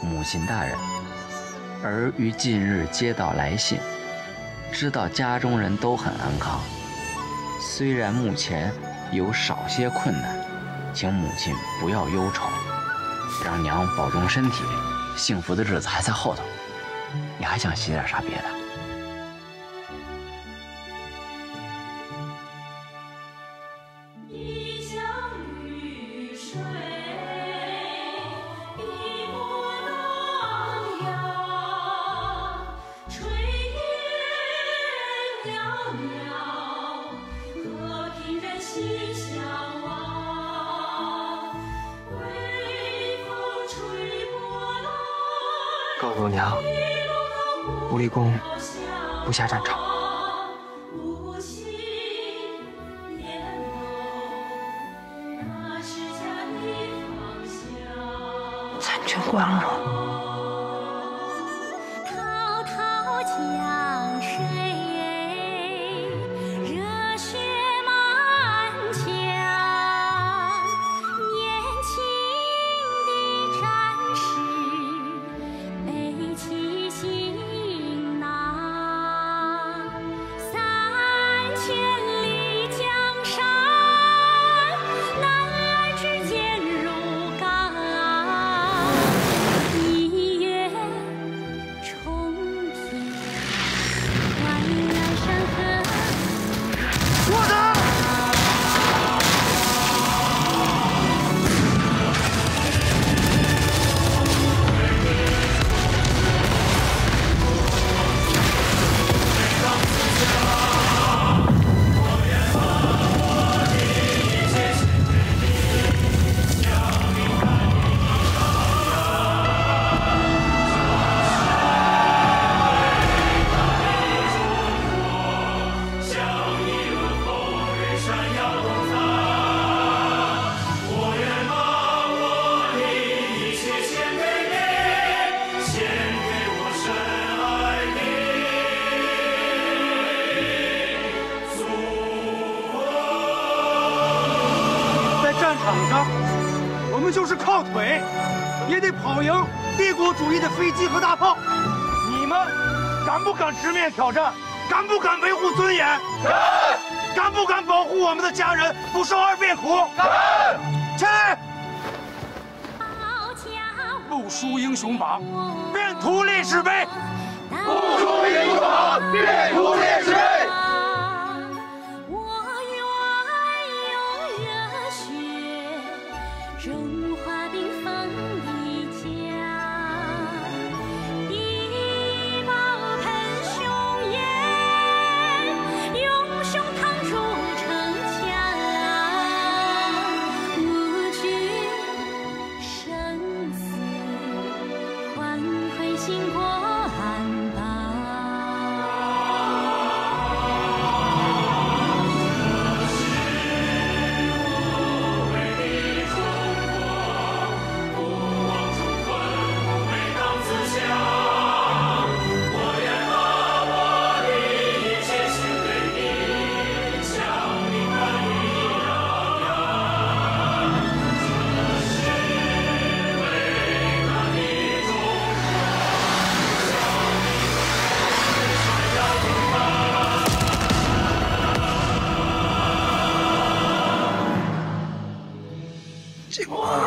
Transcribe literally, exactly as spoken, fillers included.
母亲大人。儿于近日接到来信，知道家中人都很安康，虽然目前有少些困难，请母亲不要忧愁，让娘保重身体，幸福的日子还在后头。你还想写点啥别的？ 告诉娘，无力公不下战场。 参军光荣。 滔滔江水，热血满腔，年轻的战士背起行囊，三千里江山，男儿志坚如钢。一月冲天，万仞山河。 我的！场上，我们就是靠腿，也得跑赢帝国主义的飞机和大炮。你们敢不敢直面挑战？敢不敢维护尊严？敢！敢不敢保护我们的家人不受二变苦？敢！起来！不输英雄榜，便图历史碑。不输英雄榜，便图历史碑。 中华缤纷的家，地宝喷雄焰，用胸膛筑城墙，无惧生死，换回兴国安邦。 进化。